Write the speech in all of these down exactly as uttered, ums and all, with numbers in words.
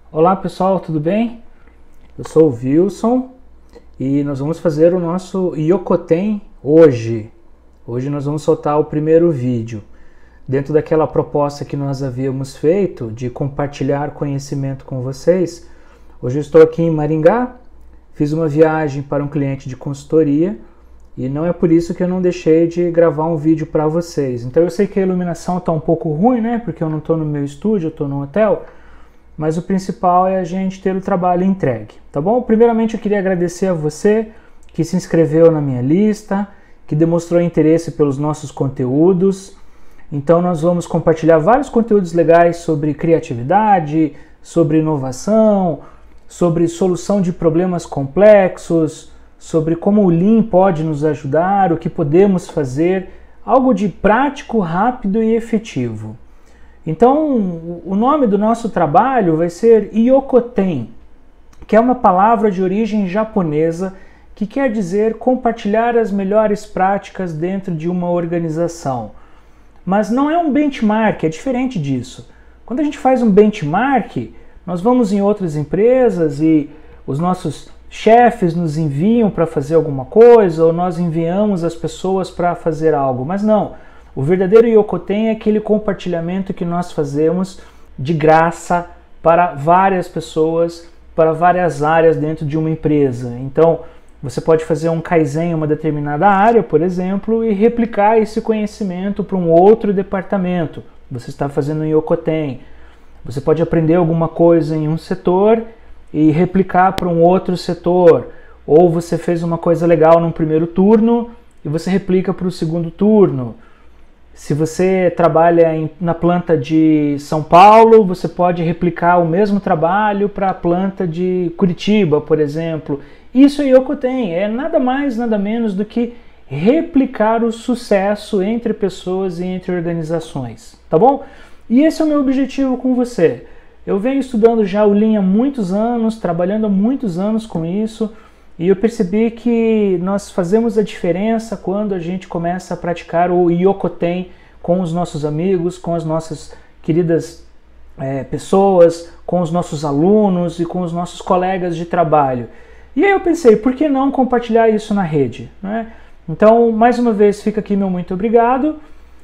Olá pessoal, tudo bem? Eu sou o Wilson e nós vamos fazer o nosso Yokoten hoje. Hoje nós vamos soltar o primeiro vídeo. Dentro daquela proposta que nós havíamos feito de compartilhar conhecimento com vocês, hoje eu estou aqui em Maringá, fiz uma viagem para um cliente de consultoria e não é por isso que eu não deixei de gravar um vídeo para vocês. Então eu sei que a iluminação está um pouco ruim, né? Porque eu não estou no meu estúdio, eu estou no hotel. Mas o principal é a gente ter o trabalho entregue, tá bom? Primeiramente eu queria agradecer a você que se inscreveu na minha lista, que demonstrou interesse pelos nossos conteúdos. Então nós vamos compartilhar vários conteúdos legais sobre criatividade, sobre inovação, sobre solução de problemas complexos, sobre como o Lean pode nos ajudar, o que podemos fazer, algo de prático, rápido e efetivo. Então, o nome do nosso trabalho vai ser Yokoten, que é uma palavra de origem japonesa que quer dizer compartilhar as melhores práticas dentro de uma organização. Mas não é um benchmark, é diferente disso. Quando a gente faz um benchmark, nós vamos em outras empresas e os nossos chefes nos enviam para fazer alguma coisa ou nós enviamos as pessoas para fazer algo, mas não. O verdadeiro Yokoten é aquele compartilhamento que nós fazemos de graça para várias pessoas, para várias áreas dentro de uma empresa. Então, você pode fazer um Kaizen em uma determinada área, por exemplo, e replicar esse conhecimento para um outro departamento. Você está fazendo um Yokoten. Você pode aprender alguma coisa em um setor e replicar para um outro setor. Ou você fez uma coisa legal num primeiro turno e você replica para o segundo turno. Se você trabalha em, na planta de São Paulo, você pode replicar o mesmo trabalho para a planta de Curitiba, por exemplo. Isso é Yokoten, é nada mais, nada menos do que replicar o sucesso entre pessoas e entre organizações, tá bom? E esse é o meu objetivo com você. Eu venho estudando já o Lean há muitos anos, trabalhando há muitos anos com isso, e eu percebi que nós fazemos a diferença quando a gente começa a praticar o Yokoten com os nossos amigos, com as nossas queridas é, pessoas, com os nossos alunos e com os nossos colegas de trabalho. E aí eu pensei, por que não compartilhar isso na rede, né? Então, mais uma vez, fica aqui meu muito obrigado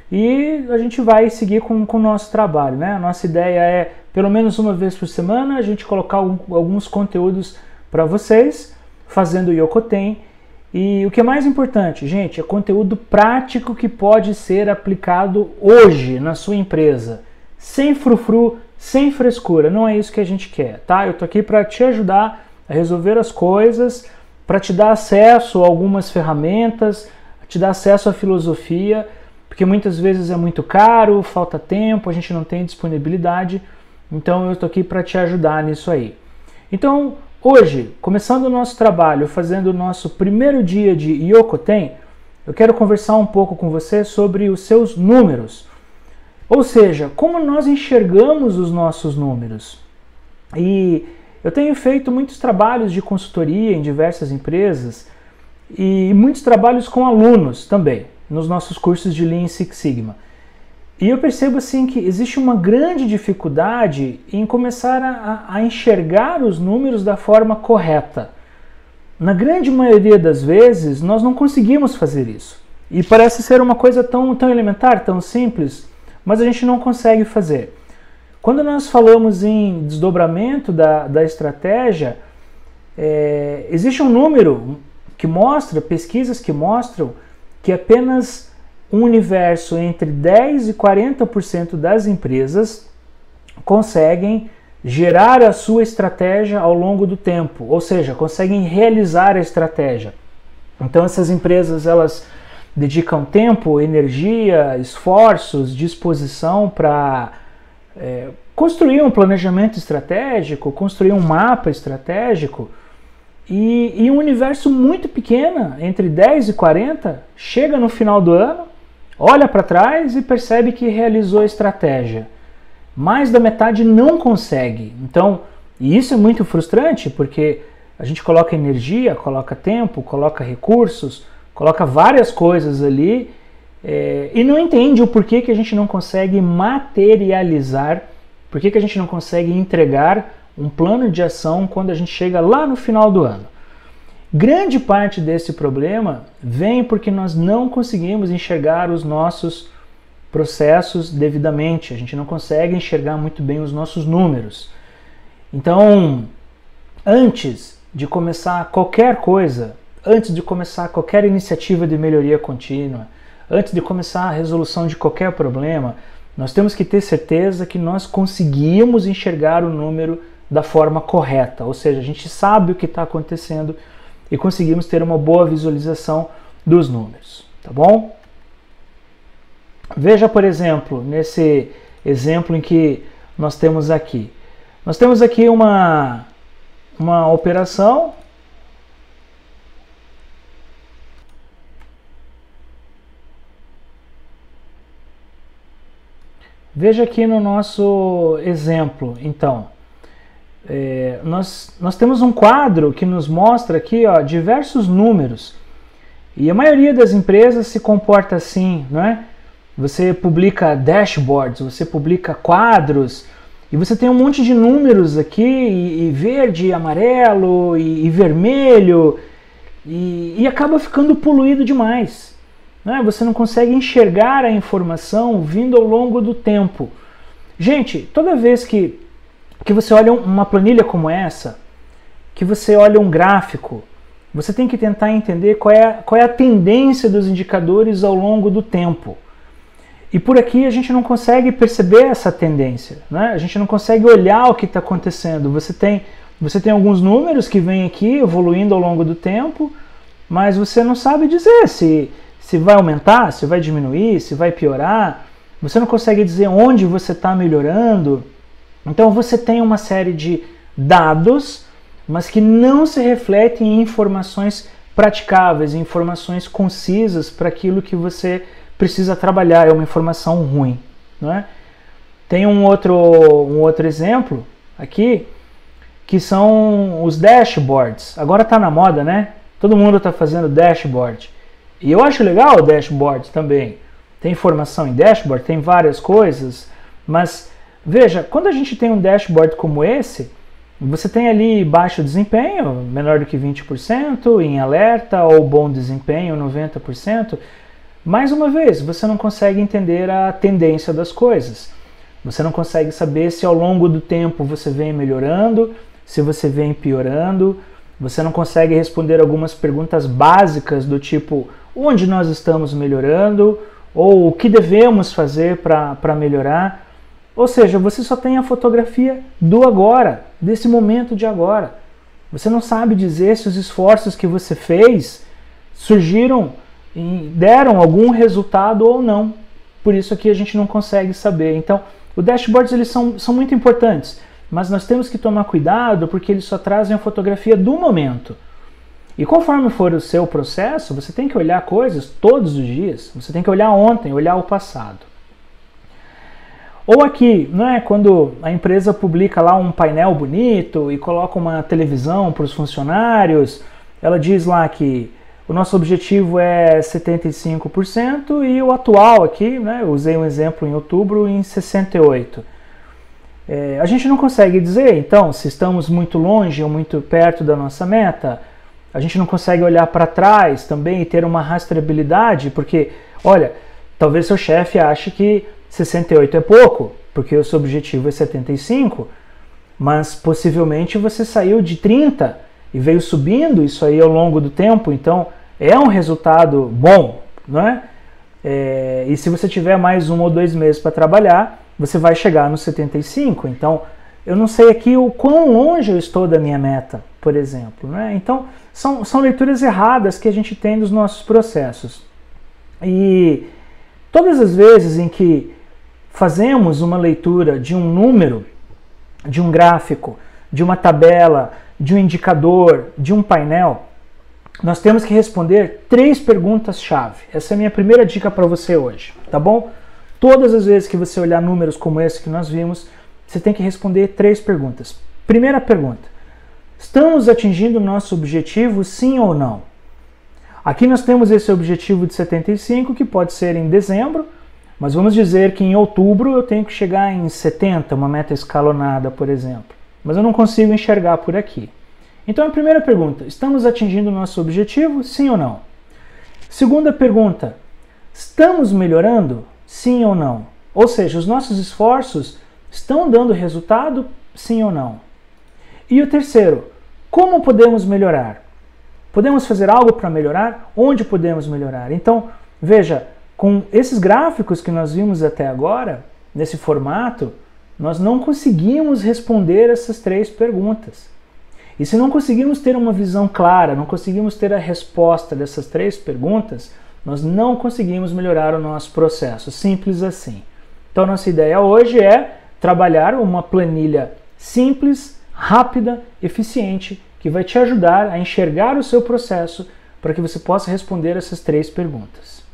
e a gente vai seguir com, com o nosso trabalho, né? A nossa ideia é, pelo menos uma vez por semana, a gente colocar alguns conteúdos para vocês, fazendo o Yokoten. E o que é mais importante, gente, é conteúdo prático que pode ser aplicado hoje na sua empresa, sem frufru, sem frescura. Não é isso que a gente quer, tá? Eu tô aqui para te ajudar a resolver as coisas, para te dar acesso a algumas ferramentas, te dar acesso à filosofia, porque muitas vezes é muito caro, falta tempo, a gente não tem disponibilidade. Então eu tô aqui para te ajudar nisso aí. Então, hoje, começando o nosso trabalho, fazendo o nosso primeiro dia de Yokoten, eu quero conversar um pouco com você sobre os seus números. Ou seja, como nós enxergamos os nossos números. E eu tenho feito muitos trabalhos de consultoria em diversas empresas e muitos trabalhos com alunos também, nos nossos cursos de Lean Six Sigma. E eu percebo assim que existe uma grande dificuldade em começar a, a enxergar os números da forma correta. Na grande maioria das vezes, nós não conseguimos fazer isso. E parece ser uma coisa tão, tão elementar, tão simples, mas a gente não consegue fazer. Quando nós falamos em desdobramento da, da estratégia, é, existe um número que mostra, pesquisas que mostram, que apenas um universo entre dez e quarenta por cento das empresas conseguem gerar a sua estratégia ao longo do tempo, ou seja, conseguem realizar a estratégia. Então essas empresas, elas dedicam tempo, energia, esforços, disposição para é, construir um planejamento estratégico, construir um mapa estratégico, e, e um universo muito pequeno, entre dez e quarenta, chega no final do ano, olha para trás e percebe que realizou a estratégia. Mais da metade não consegue. Então, e isso é muito frustrante, porque a gente coloca energia, coloca tempo, coloca recursos, coloca várias coisas ali é, e não entende o porquê que a gente não consegue materializar, porquê que a gente não consegue entregar um plano de ação quando a gente chega lá no final do ano. Grande parte desse problema vem porque nós não conseguimos enxergar os nossos processos devidamente, a gente não consegue enxergar muito bem os nossos números. Então, antes de começar qualquer coisa, antes de começar qualquer iniciativa de melhoria contínua, antes de começar a resolução de qualquer problema, nós temos que ter certeza que nós conseguimos enxergar o número da forma correta, ou seja, a gente sabe o que está acontecendo e conseguimos ter uma boa visualização dos números, tá bom? Veja, por exemplo, nesse exemplo em que nós temos aqui. Nós temos aqui uma, uma operação. Veja aqui no nosso exemplo, então. É, nós, nós temos um quadro que nos mostra aqui, ó, diversos números. E a maioria das empresas se comporta assim, não é? Você publica dashboards, você publica quadros, e você tem um monte de números aqui, e, e verde, amarelo, e, e vermelho, e, e acaba ficando poluído demais. Né? Você não consegue enxergar a informação vindo ao longo do tempo. Gente, toda vez que, que você olha uma planilha como essa, que você olha um gráfico, você tem que tentar entender qual é, qual é a tendência dos indicadores ao longo do tempo. E por aqui a gente não consegue perceber essa tendência, né? A gente não consegue olhar o que está acontecendo. Você tem, você tem alguns números que vêm aqui evoluindo ao longo do tempo, mas você não sabe dizer se, se vai aumentar, se vai diminuir, se vai piorar. Você não consegue dizer onde você está melhorando. Então você tem uma série de dados, mas que não se refletem em informações praticáveis, em informações concisas para aquilo que você precisa trabalhar. É uma informação ruim, não é? Tem um outro, um outro exemplo aqui, que são os dashboards. Agora está na moda, né? Todo mundo está fazendo dashboard. E eu acho legal o dashboard também. Tem informação em dashboard, tem várias coisas, mas veja, quando a gente tem um dashboard como esse, você tem ali baixo desempenho, menor do que vinte por cento, em alerta, ou bom desempenho, noventa por cento. Mais uma vez, você não consegue entender a tendência das coisas. Você não consegue saber se ao longo do tempo você vem melhorando, se você vem piorando. Você não consegue responder algumas perguntas básicas do tipo onde nós estamos melhorando ou o que devemos fazer para melhorar. Ou seja, você só tem a fotografia do agora, desse momento de agora. Você não sabe dizer se os esforços que você fez surgiram e deram algum resultado ou não. Por isso aqui a gente não consegue saber. Então, os dashboards eles são, são muito importantes, mas nós temos que tomar cuidado porque eles só trazem a fotografia do momento. E conforme for o seu processo, você tem que olhar coisas todos os dias. Você tem que olhar ontem, olhar o passado. Ou aqui, não é, quando a empresa publica lá um painel bonito e coloca uma televisão para os funcionários, ela diz lá que o nosso objetivo é setenta e cinco por cento e o atual aqui, né, eu usei um exemplo em outubro, em sessenta e oito por cento. É, a gente não consegue dizer, então, se estamos muito longe ou muito perto da nossa meta. A gente não consegue olhar para trás também e ter uma rastreabilidade, porque, olha, talvez seu chefe ache que sessenta e oito é pouco, porque o seu objetivo é setenta e cinco, mas possivelmente você saiu de trinta e veio subindo isso aí ao longo do tempo, então é um resultado bom, não é? É, e se você tiver mais um ou dois meses para trabalhar, você vai chegar no setenta e cinco. Então, eu não sei aqui o quão longe eu estou da minha meta, por exemplo. Né? Então, são, são leituras erradas que a gente tem dos nossos processos. E todas as vezes em que fazemos uma leitura de um número, de um gráfico, de uma tabela, de um indicador, de um painel, nós temos que responder três perguntas-chave. Essa é a minha primeira dica para você hoje, tá bom? Todas as vezes que você olhar números como esse que nós vimos, você tem que responder três perguntas. Primeira pergunta: estamos atingindo o nosso objetivo, sim ou não? Aqui nós temos esse objetivo de setenta e cinco, que pode ser em dezembro, mas vamos dizer que em outubro eu tenho que chegar em setenta, uma meta escalonada, por exemplo. mas eu não consigo enxergar por aqui. Então a primeira pergunta, estamos atingindo o nosso objetivo? Sim ou não? Segunda pergunta, estamos melhorando? Sim ou não? Ou seja, os nossos esforços estão dando resultado? Sim ou não? E o terceiro, como podemos melhorar? Podemos fazer algo para melhorar? Onde podemos melhorar? Então, veja, com esses gráficos que nós vimos até agora, nesse formato, nós não conseguimos responder essas três perguntas. E se não conseguimos ter uma visão clara, não conseguimos ter a resposta dessas três perguntas, nós não conseguimos melhorar o nosso processo. Simples assim. Então, nossa ideia hoje é trabalhar uma planilha simples, rápida, eficiente, que vai te ajudar a enxergar o seu processo para que você possa responder essas três perguntas.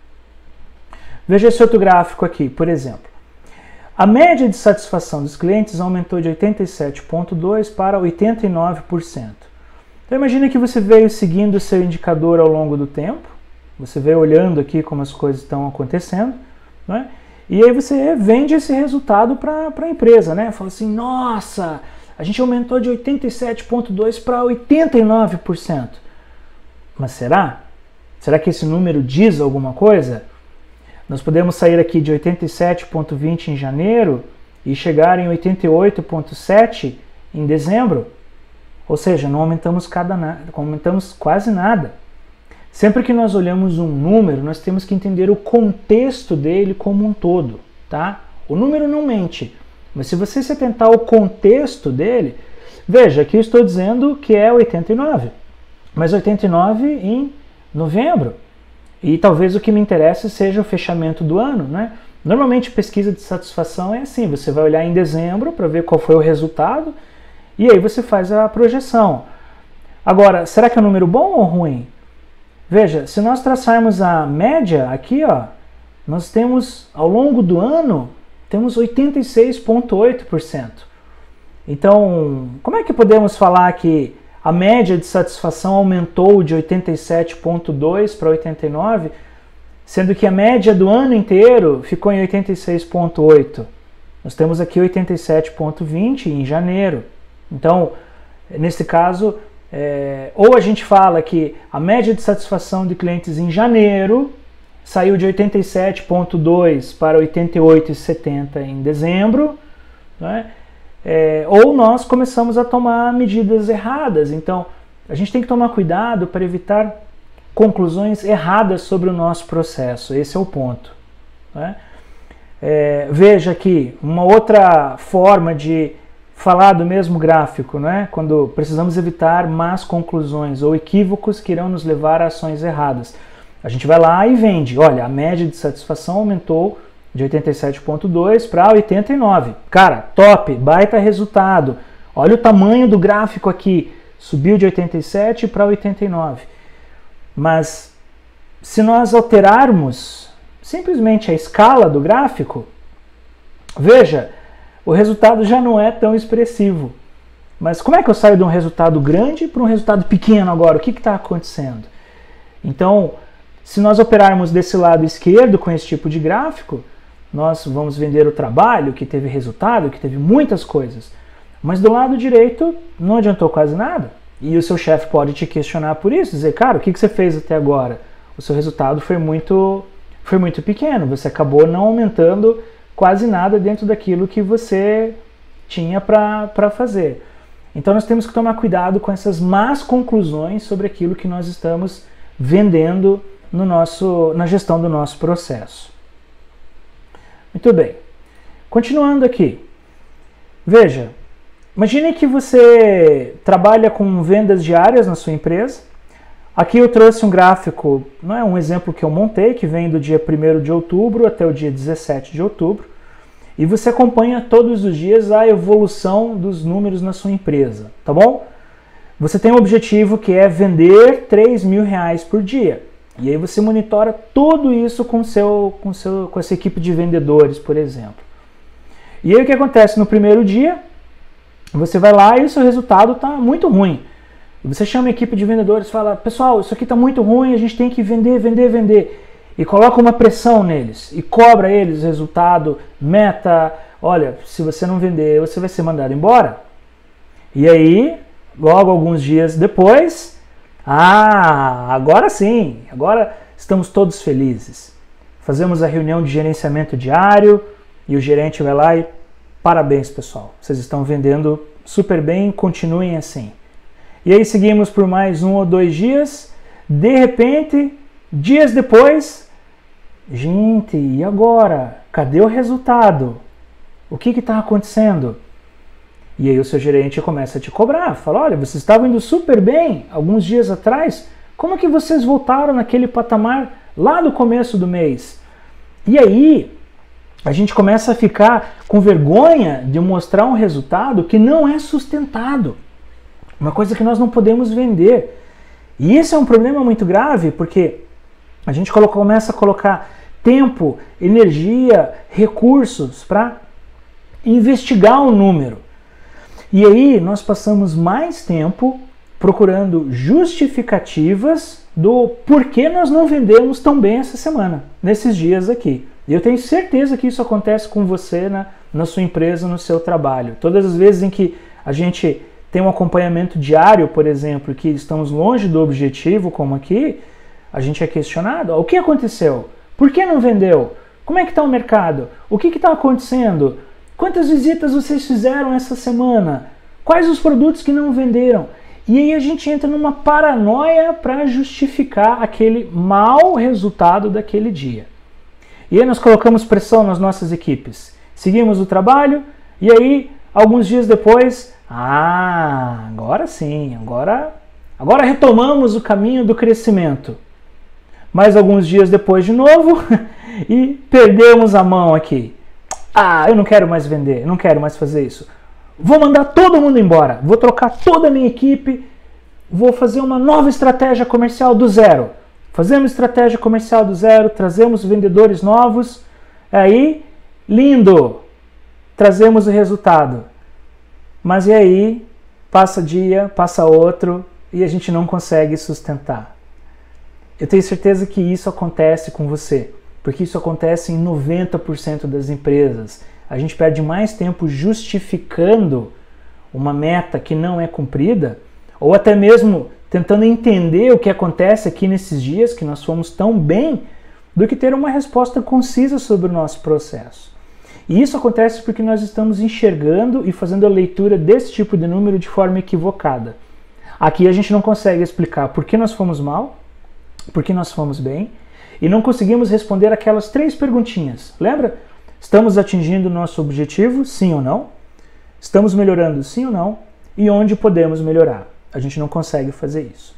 Veja esse outro gráfico aqui, por exemplo. A média de satisfação dos clientes aumentou de oitenta e sete vírgula dois por cento para oitenta e nove por cento. Então imagine que você veio seguindo o seu indicador ao longo do tempo, você veio olhando aqui como as coisas estão acontecendo, né? E aí você vende esse resultado para a empresa, né? Fala assim, nossa, a gente aumentou de oitenta e sete vírgula dois por cento para oitenta e nove por cento. Mas será? Será que esse número diz alguma coisa? Nós podemos sair aqui de oitenta e sete vírgula vinte em janeiro e chegar em oitenta e oito vírgula sete em dezembro. Ou seja, não aumentamos, cada na... aumentamos quase nada. Sempre que nós olhamos um número, nós temos que entender o contexto dele como um todo, tá? O número não mente, mas se você se atentar ao contexto dele, veja, aqui eu estou dizendo que é oitenta e nove, mas oitenta e nove em novembro. E talvez o que me interesse seja o fechamento do ano, né? Normalmente pesquisa de satisfação é assim, você vai olhar em dezembro para ver qual foi o resultado e aí você faz a projeção. Agora, será que é um número bom ou ruim? Veja, se nós traçarmos a média aqui, ó, nós temos ao longo do ano, temos oitenta e seis vírgula oito por cento. Então, como é que podemos falar que a média de satisfação aumentou de oitenta e sete vírgula dois para oitenta e nove, sendo que a média do ano inteiro ficou em oitenta e seis vírgula oito. Nós temos aqui oitenta e sete vírgula vinte em janeiro. Então, nesse caso, é, ou a gente fala que a média de satisfação de clientes em janeiro saiu de oitenta e sete vírgula dois para oitenta e oito vírgula setenta em dezembro, né? É, ou nós começamos a tomar medidas erradas. Então, a gente tem que tomar cuidado para evitar conclusões erradas sobre o nosso processo. Esse é o ponto, né? É, veja aqui, uma outra forma de falar do mesmo gráfico, né? Quando precisamos evitar más conclusões ou equívocos que irão nos levar a ações erradas. A gente vai lá e vende. Olha, a média de satisfação aumentou de oitenta e sete vírgula dois para oitenta e nove. Cara, top, baita resultado. Olha o tamanho do gráfico aqui. Subiu de oitenta e sete para oitenta e nove. Mas se nós alterarmos simplesmente a escala do gráfico, veja, o resultado já não é tão expressivo. Mas como é que eu saio de um resultado grande para um resultado pequeno agora? O que está acontecendo? Então, se nós operarmos desse lado esquerdo com esse tipo de gráfico, nós vamos vender o trabalho que teve resultado, que teve muitas coisas. Mas do lado direito não adiantou quase nada. E o seu chefe pode te questionar por isso, dizer, cara, o que você fez até agora? O seu resultado foi muito, foi muito pequeno, você acabou não aumentando quase nada dentro daquilo que você tinha para fazer. Então nós temos que tomar cuidado com essas más conclusões sobre aquilo que nós estamos vendendo no nosso, na gestão do nosso processo. Muito bem. Continuando aqui. Veja, imagine que você trabalha com vendas diárias na sua empresa. Aqui eu trouxe um gráfico, não é um exemplo que eu montei, que vem do dia primeiro de outubro até o dia dezessete de outubro. E você acompanha todos os dias a evolução dos números na sua empresa, tá bom? Você tem um objetivo que é vender três mil reais por dia. E aí você monitora tudo isso com, seu, com, seu, com essa equipe de vendedores, por exemplo. E aí o que acontece no primeiro dia? Você vai lá e o seu resultado está muito ruim. E você chama a equipe de vendedores e fala, pessoal, isso aqui está muito ruim, a gente tem que vender, vender, vender. E coloca uma pressão neles e cobra eles resultado, meta. Olha, se você não vender, você vai ser mandado embora. E aí, logo alguns dias depois, ah, agora sim, agora estamos todos felizes. Fazemos a reunião de gerenciamento diário e o gerente vai lá e parabéns, pessoal, vocês estão vendendo super bem, continuem assim. E aí seguimos por mais um ou dois dias, de repente, dias depois, gente, e agora? Cadê o resultado? O que está acontecendo? E aí o seu gerente começa a te cobrar, fala, olha, vocês estavam indo super bem alguns dias atrás, como é que vocês voltaram naquele patamar lá no começo do mês? E aí a gente começa a ficar com vergonha de mostrar um resultado que não é sustentado, uma coisa que nós não podemos vender. E esse é um problema muito grave, porque a gente começa a colocar tempo, energia, recursos para investigar o número. E aí nós passamos mais tempo procurando justificativas do porquê nós não vendemos tão bem essa semana, nesses dias aqui. E eu tenho certeza que isso acontece com você na, na sua empresa, no seu trabalho. Todas as vezes em que a gente tem um acompanhamento diário, por exemplo, que estamos longe do objetivo, como aqui, a gente é questionado. O que aconteceu? Por que não vendeu? Como é que está o mercado? O que está acontecendo? Quantas visitas vocês fizeram essa semana? Quais os produtos que não venderam? E aí a gente entra numa paranoia para justificar aquele mau resultado daquele dia. E aí nós colocamos pressão nas nossas equipes. Seguimos o trabalho e aí, alguns dias depois, ah, agora sim, agora, agora retomamos o caminho do crescimento. Mais alguns dias depois de novo e perdemos a mão aqui. Ah, eu não quero mais vender, eu não quero mais fazer isso. Vou mandar todo mundo embora, vou trocar toda a minha equipe, vou fazer uma nova estratégia comercial do zero. Fazemos estratégia comercial do zero, trazemos vendedores novos, aí, lindo, trazemos o resultado. Mas e aí, passa dia, passa outro, e a gente não consegue sustentar. Eu tenho certeza que isso acontece com você, porque isso acontece em noventa por cento das empresas. A gente perde mais tempo justificando uma meta que não é cumprida, ou até mesmo tentando entender o que acontece aqui nesses dias, que nós fomos tão bem, do que ter uma resposta concisa sobre o nosso processo. E isso acontece porque nós estamos enxergando e fazendo a leitura desse tipo de número de forma equivocada. Aqui a gente não consegue explicar por que nós fomos mal, por que nós fomos bem, e não conseguimos responder aquelas três perguntinhas. Lembra? Estamos atingindo o nosso objetivo, sim ou não? Estamos melhorando, sim ou não? E onde podemos melhorar? A gente não consegue fazer isso.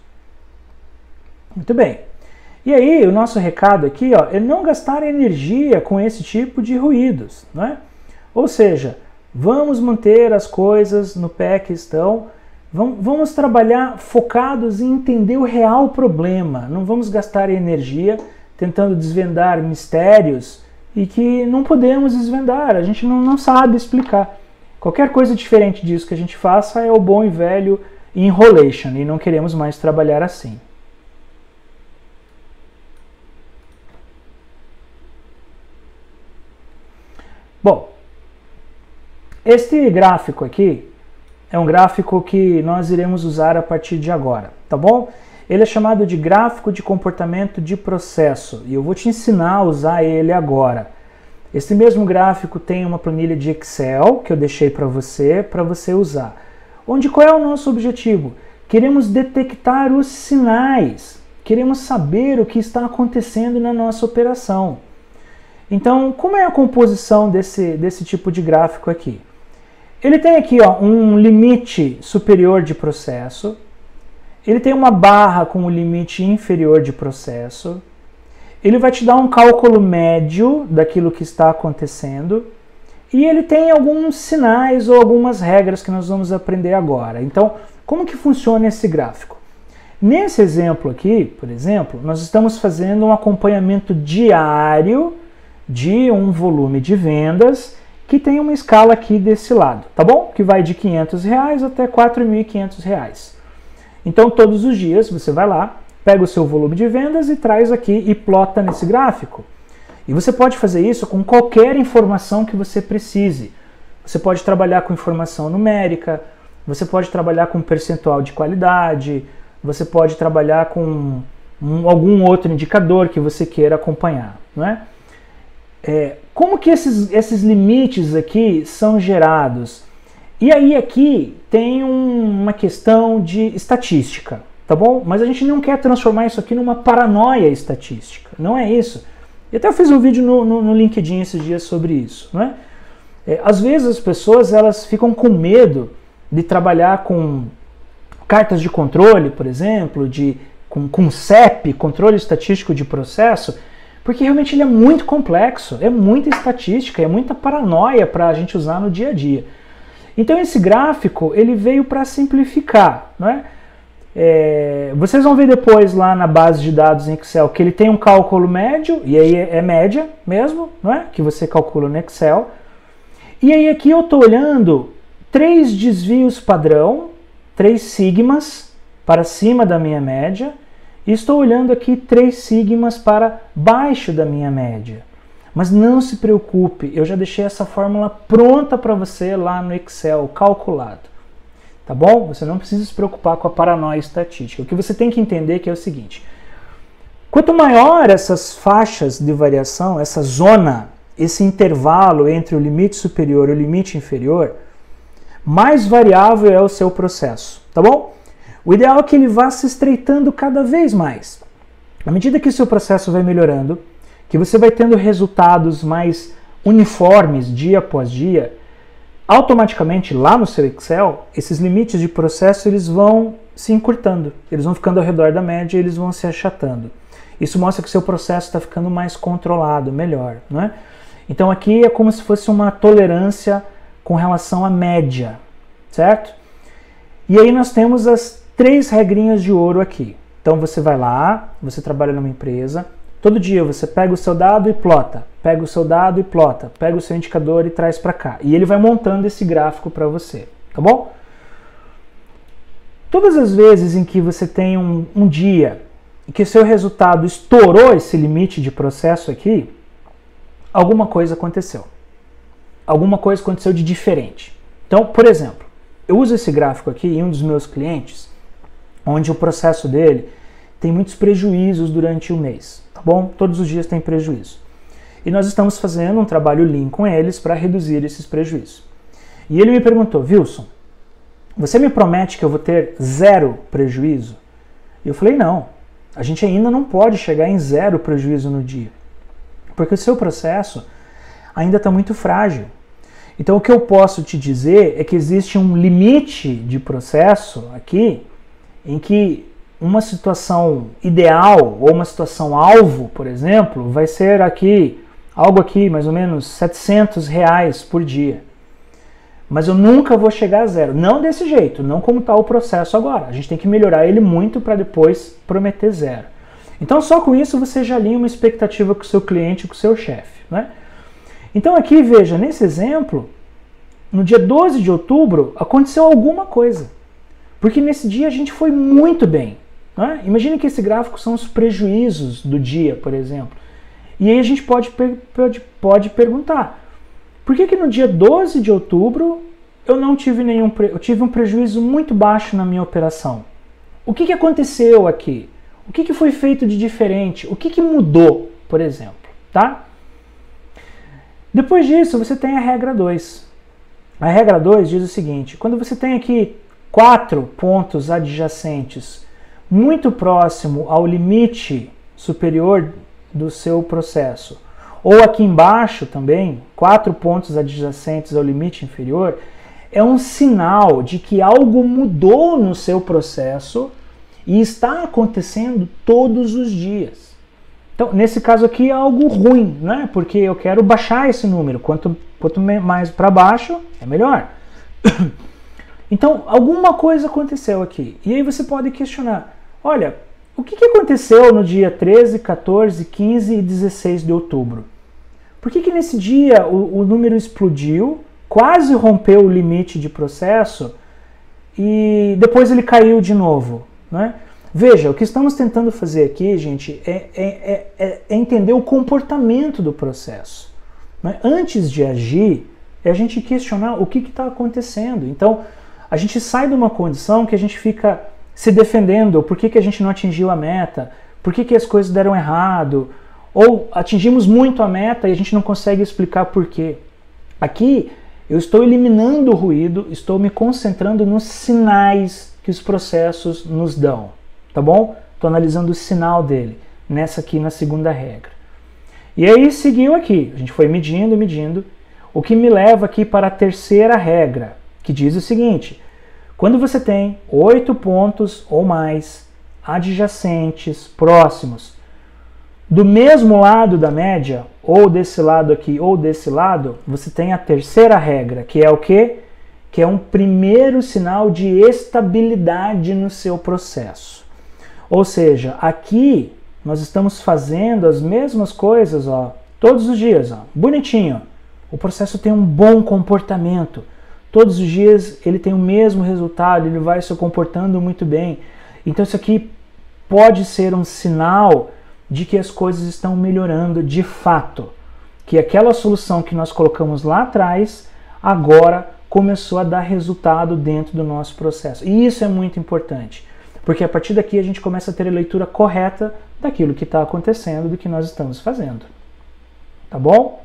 Muito bem. E aí, o nosso recado aqui, ó, é não gastar energia com esse tipo de ruídos, não é? Ou seja, vamos manter as coisas no pé que estão, vamos trabalhar focados em entender o real problema, não vamos gastar energia tentando desvendar mistérios e que não podemos desvendar, a gente não, não sabe explicar. Qualquer coisa diferente disso que a gente faça é o bom e velho enrolation, e não queremos mais trabalhar assim. Bom, este gráfico aqui é um gráfico que nós iremos usar a partir de agora, tá bom? Ele é chamado de gráfico de comportamento de processo e eu vou te ensinar a usar ele agora. Esse mesmo gráfico tem uma planilha de Excel que eu deixei para você, para você usar. Onde qual é o nosso objetivo? Queremos detectar os sinais, queremos saber o que está acontecendo na nossa operação. Então, como é a composição desse, desse tipo de gráfico aqui? Ele tem aqui ó, um limite superior de processo, ele tem uma barra com o limite inferior de processo, ele vai te dar um cálculo médio daquilo que está acontecendo, e ele tem alguns sinais ou algumas regras que nós vamos aprender agora. Então, como que funciona esse gráfico? Nesse exemplo aqui, por exemplo, nós estamos fazendo um acompanhamento diário de um volume de vendas que tem uma escala aqui desse lado, tá bom? Que vai de quinhentos reais até quatro mil e quinhentos reais. Então, todos os dias você vai lá, pega o seu volume de vendas e traz aqui e plota nesse gráfico. E você pode fazer isso com qualquer informação que você precise. Você pode trabalhar com informação numérica, você pode trabalhar com percentual de qualidade, você pode trabalhar com um, algum outro indicador que você queira acompanhar, não é? É, como que esses, esses limites aqui são gerados? E aí aqui tem um, uma questão de estatística, tá bom? Mas a gente não quer transformar isso aqui numa paranoia estatística, não é isso. E até eu fiz um vídeo no, no, no LinkedIn esses dias sobre isso, não é? É, às vezes as pessoas elas ficam com medo de trabalhar com cartas de controle, por exemplo, de, com, com C E P, controle estatístico de processo, porque realmente ele é muito complexo, é muita estatística, é muita paranoia para a gente usar no dia a dia. Então esse gráfico ele veio para simplificar, não é? É, vocês vão ver depois lá na base de dados em Excel que ele tem um cálculo médio, e aí é média mesmo, não é? Que você calcula no Excel. E aí aqui eu estou olhando três desvios padrão, três sigmas para cima da minha média, e estou olhando aqui três sigmas para baixo da minha média. Mas não se preocupe, eu já deixei essa fórmula pronta para você lá no Excel, calculado. Tá bom? Você não precisa se preocupar com a paranoia estatística. O que você tem que entender é que é o seguinte: quanto maior essas faixas de variação, essa zona, esse intervalo entre o limite superior e o limite inferior, mais variável é o seu processo, tá bom? O ideal é que ele vá se estreitando cada vez mais. À medida que o seu processo vai melhorando, que você vai tendo resultados mais uniformes dia após dia, automaticamente lá no seu Excel, esses limites de processo eles vão se encurtando, eles vão ficando ao redor da média e eles vão se achatando. Isso mostra que o seu processo está ficando mais controlado, melhor, não é? Então aqui é como se fosse uma tolerância com relação à média, certo? E aí nós temos as três regrinhas de ouro aqui. Então você vai lá, você trabalha numa empresa, todo dia você pega o seu dado e plota, pega o seu dado e plota, pega o seu indicador e traz para cá. E ele vai montando esse gráfico para você, tá bom? Todas as vezes em que você tem um, um dia em que o seu resultado estourou esse limite de processo aqui, alguma coisa aconteceu. Alguma coisa aconteceu de diferente. Então, por exemplo, eu uso esse gráfico aqui em um dos meus clientes, onde o processo dele tem muitos prejuízos durante o mês, tá bom? Todos os dias tem prejuízo. E nós estamos fazendo um trabalho lean com eles para reduzir esses prejuízos. E ele me perguntou: Wilson, você me promete que eu vou ter zero prejuízo? E eu falei: não, a gente ainda não pode chegar em zero prejuízo no dia, porque o seu processo ainda está muito frágil. Então o que eu posso te dizer é que existe um limite de processo aqui em que uma situação ideal ou uma situação alvo, por exemplo, vai ser aqui, algo aqui, mais ou menos setecentos reais por dia. Mas eu nunca vou chegar a zero. Não desse jeito, não como está o processo agora. A gente tem que melhorar ele muito para depois prometer zero. Então só com isso você já alinha uma expectativa com o seu cliente, com o seu chefe, né? Então aqui, veja, nesse exemplo, no dia doze de outubro, aconteceu alguma coisa. Porque nesse dia a gente foi muito bem. Né? Imagine que esse gráfico são os prejuízos do dia, por exemplo. E aí a gente pode, pode, pode perguntar: por que que no dia doze de outubro eu não tive nenhum eu tive um prejuízo muito baixo na minha operação? O que que aconteceu aqui? O que que foi feito de diferente? O que que mudou, por exemplo? Tá? Depois disso, você tem a regra dois. A regra dois diz o seguinte: quando você tem aqui quatro pontos adjacentes muito próximo ao limite superior do seu processo, ou aqui embaixo também, quatro pontos adjacentes ao limite inferior, é um sinal de que algo mudou no seu processo e está acontecendo todos os dias. Então, nesse caso aqui é algo ruim, né? Porque eu quero baixar esse número. Quanto, quanto mais para baixo, é melhor. Então, alguma coisa aconteceu aqui. E aí você pode questionar: olha, o que, que aconteceu no dia treze, quatorze, quinze e dezesseis de outubro? Por que que nesse dia o, o número explodiu, quase rompeu o limite de processo e depois ele caiu de novo, né? Veja, o que estamos tentando fazer aqui, gente, é, é, é, é entender o comportamento do processo, né? Antes de agir, é a gente questionar o que está acontecendo. Então, a gente sai de uma condição que a gente fica se defendendo, por que, que a gente não atingiu a meta, por que, que as coisas deram errado, ou atingimos muito a meta e a gente não consegue explicar por quê. Aqui eu estou eliminando o ruído, estou me concentrando nos sinais que os processos nos dão, tá bom? Estou analisando o sinal dele, nessa aqui na segunda regra. E aí seguiu aqui, a gente foi medindo, medindo, o que me leva aqui para a terceira regra, que diz o seguinte: quando você tem oito pontos ou mais adjacentes, próximos, do mesmo lado da média, ou desse lado aqui, ou desse lado, você tem a terceira regra, que é o quê? Que é um primeiro sinal de estabilidade no seu processo. Ou seja, aqui nós estamos fazendo as mesmas coisas, ó, todos os dias, ó, bonitinho. O processo tem um bom comportamento. Todos os dias ele tem o mesmo resultado, ele vai se comportando muito bem. Então isso aqui pode ser um sinal de que as coisas estão melhorando de fato. Que aquela solução que nós colocamos lá atrás, agora começou a dar resultado dentro do nosso processo. E isso é muito importante, porque a partir daqui a gente começa a ter a leitura correta daquilo que está acontecendo, do que nós estamos fazendo. Tá bom?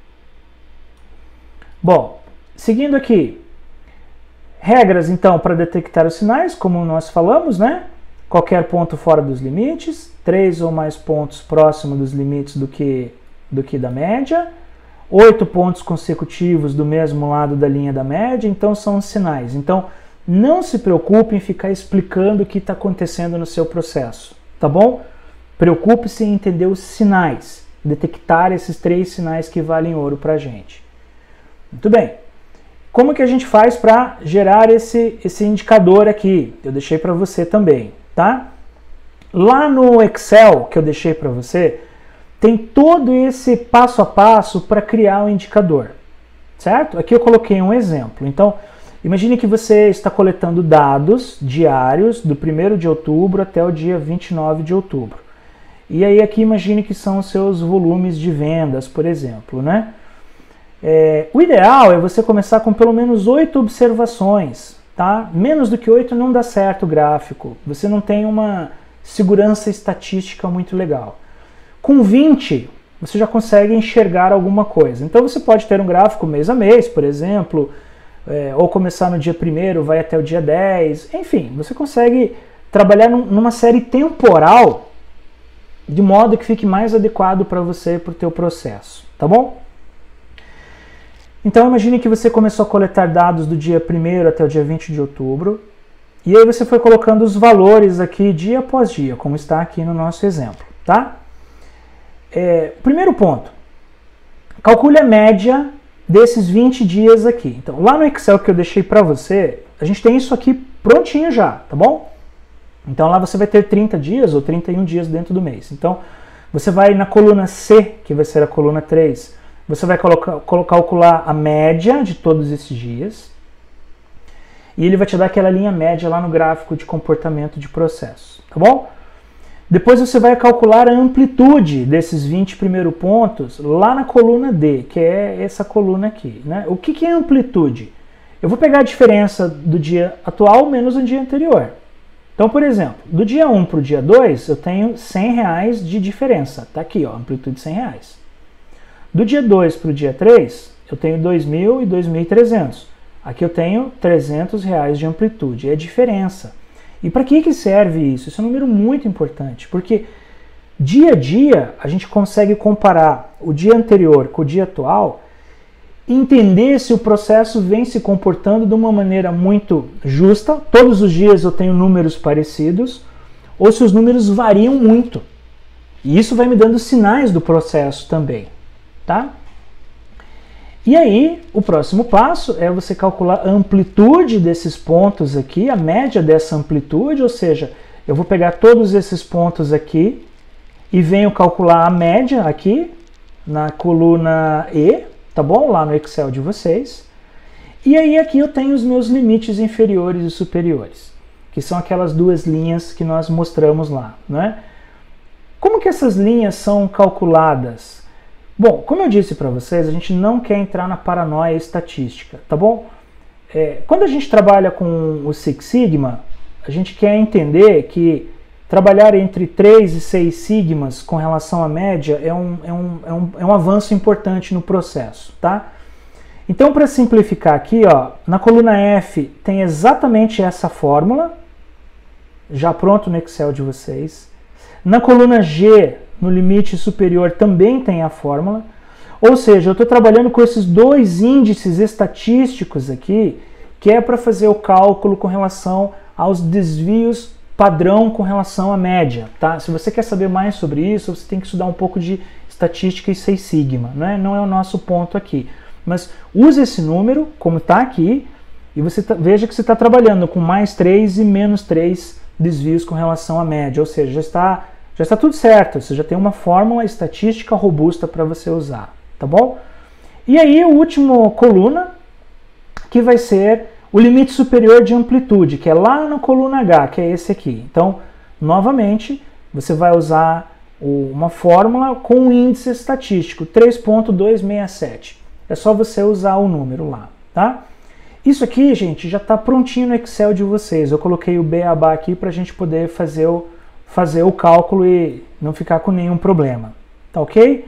Bom, seguindo aqui, regras então para detectar os sinais, como nós falamos, né? Qualquer ponto fora dos limites, três ou mais pontos próximo dos limites do que, do que da média, oito pontos consecutivos do mesmo lado da linha da média, então são os sinais. Então, não se preocupe em ficar explicando o que está acontecendo no seu processo, tá bom? Preocupe-se em entender os sinais, detectar esses três sinais que valem ouro para a gente. Muito bem. Como que a gente faz para gerar esse, esse indicador aqui? Eu deixei para você também, tá? Lá no Excel que eu deixei para você, tem todo esse passo a passo para criar o indicador, certo? Aqui eu coloquei um exemplo. Então, imagine que você está coletando dados diários do primeiro de outubro até o dia vinte e nove de outubro. E aí aqui imagine que são os seus volumes de vendas, por exemplo, né? É, o ideal é você começar com pelo menos oito observações, tá? Menos do que oito não dá certo o gráfico. Você não tem uma segurança estatística muito legal. Com vinte, você já consegue enxergar alguma coisa. Então você pode ter um gráfico mês a mês, por exemplo, é, ou começar no dia primeiro, vai até o dia dez, enfim, você consegue trabalhar num, numa série temporal de modo que fique mais adequado para você e para o teu processo, tá bom? Então imagine que você começou a coletar dados do dia primeiro até o dia vinte de outubro, e aí você foi colocando os valores aqui dia após dia, como está aqui no nosso exemplo, tá? É, primeiro ponto, calcule a média desses vinte dias aqui. Então, lá no Excel que eu deixei para você, a gente tem isso aqui prontinho já, tá bom? Então lá você vai ter trinta dias ou trinta e um dias dentro do mês. Então, você vai na coluna C, que vai ser a coluna três, você vai colocar, calcular a média de todos esses dias, e ele vai te dar aquela linha média lá no gráfico de comportamento de processo, tá bom? Depois você vai calcular a amplitude desses vinte primeiros pontos lá na coluna D, que é essa coluna aqui, né? O que, que é amplitude? Eu vou pegar a diferença do dia atual menos o dia anterior. Então, por exemplo, do dia um para o dia dois, eu tenho cem reais de diferença. Tá aqui, ó, amplitude de cem reais. Do dia dois para o dia três, eu tenho dois mil e dois mil e trezentos. Aqui eu tenho trezentos reais de amplitude, é a diferença. E para que que serve isso? Isso é um número muito importante, porque dia a dia a gente consegue comparar o dia anterior com o dia atual e entender se o processo vem se comportando de uma maneira muito justa, todos os dias eu tenho números parecidos, ou se os números variam muito. E isso vai me dando sinais do processo também, tá? E aí, o próximo passo é você calcular a amplitude desses pontos aqui, a média dessa amplitude, ou seja, eu vou pegar todos esses pontos aqui e venho calcular a média aqui na coluna E, tá bom? Lá no Excel de vocês. E aí aqui eu tenho os meus limites inferiores e superiores, que são aquelas duas linhas que nós mostramos lá, né? Como que essas linhas são calculadas? Bom, como eu disse para vocês, a gente não quer entrar na paranoia estatística, tá bom? é, quando a gente trabalha com o Six Sigma, a gente quer entender que trabalhar entre três e seis sigmas com relação à média é um, é um, é um, é um avanço importante no processo, tá? Então, para simplificar aqui, ó, na coluna F tem exatamente essa fórmula, já pronto no Excel de vocês. Na coluna G, no limite superior, também tem a fórmula. Ou seja, eu estou trabalhando com esses dois índices estatísticos aqui, que é para fazer o cálculo com relação aos desvios padrão com relação à média, tá? Se você quer saber mais sobre isso, você tem que estudar um pouco de estatística e Seis Sigma, né? Não é o nosso ponto aqui. Mas use esse número, como está aqui, e você tá, veja que você está trabalhando com mais três e menos três desvios com relação à média, ou seja, já está, já está tudo certo, você já tem uma fórmula estatística robusta para você usar, tá bom? E aí, a última coluna, que vai ser o limite superior de amplitude, que é lá na coluna H, que é esse aqui. Então, novamente, você vai usar uma fórmula com um índice estatístico, três ponto duzentos e sessenta e sete. É só você usar o número lá, tá? Isso aqui, gente, já está prontinho no Excel de vocês. Eu coloquei o beabá aqui para a gente poder fazer o, fazer o cálculo e não ficar com nenhum problema, tá ok?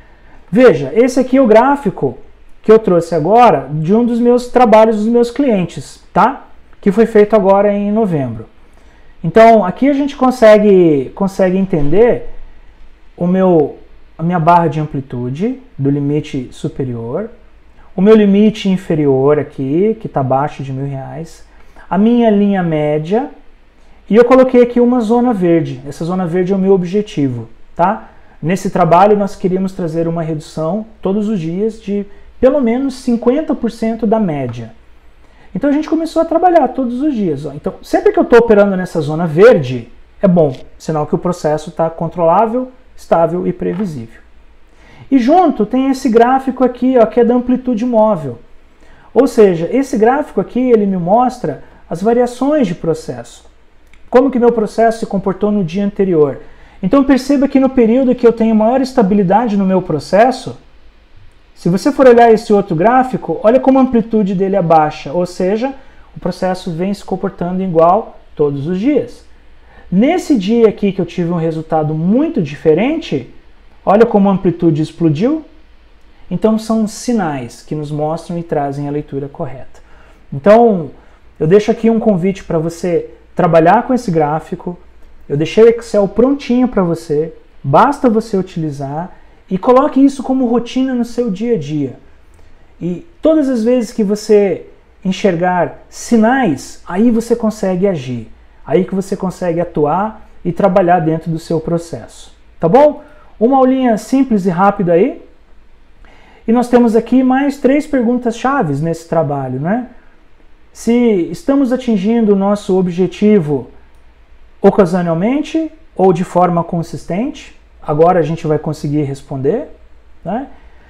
Veja, esse aqui é o gráfico que eu trouxe agora de um dos meus trabalhos dos meus clientes, tá? Que foi feito agora em novembro. Então, aqui a gente consegue, consegue entender o meu, a minha barra de amplitude do limite superior, o meu limite inferior aqui, que está abaixo de mil reais, a minha linha média, e eu coloquei aqui uma zona verde. Essa zona verde é o meu objetivo, tá? Nesse trabalho nós queríamos trazer uma redução todos os dias de pelo menos cinquenta por cento da média. Então a gente começou a trabalhar todos os dias. Ó. Então, sempre que eu estou operando nessa zona verde, é bom, sinal que o processo está controlável, estável e previsível. E junto tem esse gráfico aqui, ó, que é da amplitude móvel. Ou seja, esse gráfico aqui ele me mostra as variações de processo. Como que meu processo se comportou no dia anterior. Então perceba que no período que eu tenho maior estabilidade no meu processo, se você for olhar esse outro gráfico, olha como a amplitude dele é baixa, ou seja, o processo vem se comportando igual todos os dias. Nesse dia aqui que eu tive um resultado muito diferente, olha como a amplitude explodiu. Então são sinais que nos mostram e trazem a leitura correta. Então eu deixo aqui um convite para você trabalhar com esse gráfico. Eu deixei o Excel prontinho para você, basta você utilizar e coloque isso como rotina no seu dia a dia. E todas as vezes que você enxergar sinais, aí você consegue agir. Aí que você consegue atuar e trabalhar dentro do seu processo. Tá bom? Uma aulinha simples e rápida aí. E nós temos aqui mais três perguntas-chave nesse trabalho, né? Se estamos atingindo o nosso objetivo ocasionalmente ou de forma consistente, agora a gente vai conseguir responder, né?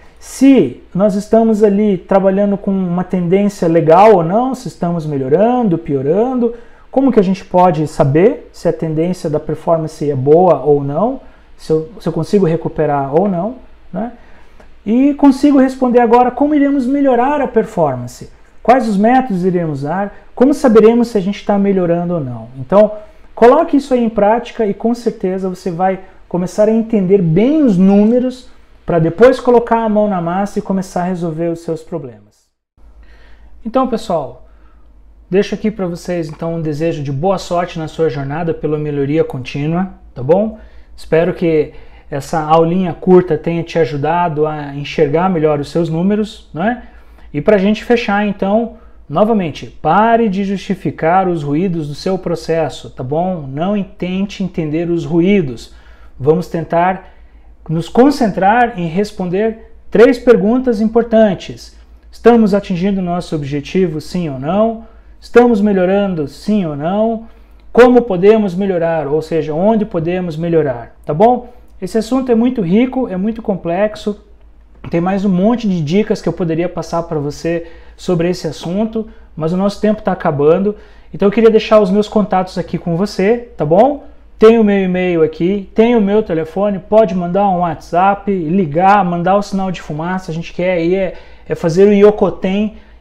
Se nós estamos ali trabalhando com uma tendência legal ou não, se estamos melhorando, piorando, como que a gente pode saber se a tendência da performance é boa ou não, se eu, se eu consigo recuperar ou não, né? E consigo responder agora como iremos melhorar a performance, quais os métodos iremos usar, como saberemos se a gente está melhorando ou não. Então, coloque isso aí em prática e com certeza você vai começar a entender bem os números para depois colocar a mão na massa e começar a resolver os seus problemas. Então, pessoal, deixo aqui para vocês então um desejo de boa sorte na sua jornada pela melhoria contínua, tá bom? Espero que essa aulinha curta tenha te ajudado a enxergar melhor os seus números, né? E para a gente fechar então, novamente, pare de justificar os ruídos do seu processo, tá bom? Não tente entender os ruídos. Vamos tentar nos concentrar em responder três perguntas importantes. Estamos atingindo o nosso objetivo, sim ou não? Estamos melhorando, sim ou não? Como podemos melhorar, ou seja, onde podemos melhorar, tá bom? Esse assunto é muito rico, é muito complexo, tem mais um monte de dicas que eu poderia passar para você sobre esse assunto, mas o nosso tempo está acabando, então eu queria deixar os meus contatos aqui com você, tá bom? Tem o meu e-mail aqui, tem o meu telefone, pode mandar um WhatsApp, ligar, mandar o sinal de fumaça, a gente quer aí é, é fazer o Yokoten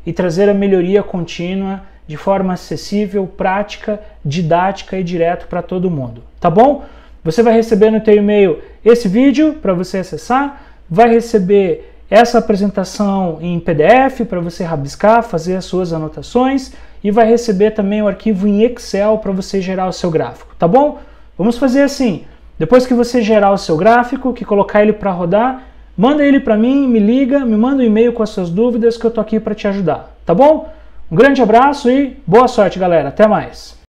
e trazer a melhoria contínua de forma acessível, prática, didática e direto para todo mundo, tá bom? Você vai receber no teu e-mail esse vídeo para você acessar, vai receber essa apresentação em P D F para você rabiscar, fazer as suas anotações e vai receber também o arquivo em Excel para você gerar o seu gráfico, tá bom? Vamos fazer assim, depois que você gerar o seu gráfico, que colocar ele para rodar, manda ele para mim, me liga, me manda um e-mail com as suas dúvidas que eu tô aqui para te ajudar, tá bom? Um grande abraço e boa sorte, galera. Até mais!